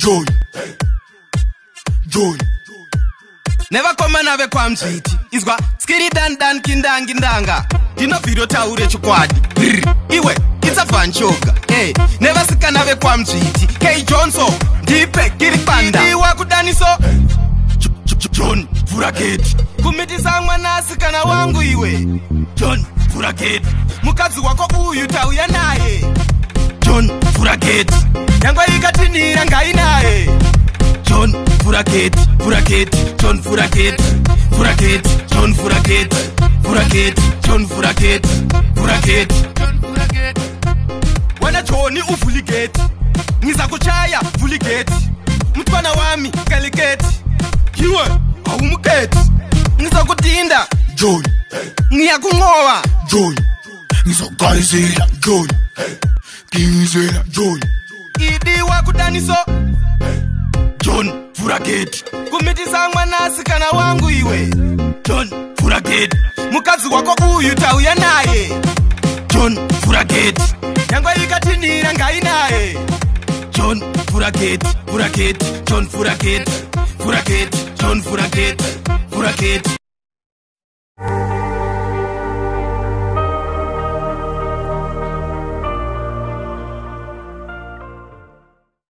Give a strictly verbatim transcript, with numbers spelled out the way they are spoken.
Joy, Joy. Never come and have a quam sweet. Is what skitty dan dan kindang kindanga. Dino video taure chukwadi. Iwe, it's a fun choker. Hey, never sick and have a quam sweet. K Johnson, deep kiri panda. Iwa kudani so. John Furaketi. Kumiti sangwa nasi kana wangu iwe. John Furaketi. Mukazi wako uyu tauya naye. John Furaketi. Yangwa ikatinira ngai naye. John Furaketi, Furaketi, John Furaketi, Furaketi, John Furaketi, Furaketi, John Furaketi, Furaketi, John Furaketi. Wana Johnny ufuligeti. Ngiza kuchaya fuligeti. Mtwana wami kaligeti. Hiwe, awumuketi. Ngiza kutinda Joy, ngiyakungoba Joy. Ngizogayizela Joy, ngizela Joy. Idi wakudaniso John Furaketi. kumiti sangwa nasi kana wangu iwe. John Furaketi. Mukazi wako uyu tauya naye. John Furaketi. Yangwa ikatinira ngai naye. John Furaketi, Furaketi, John Furaketi, Furaketi, John Furaketi, Furaketi.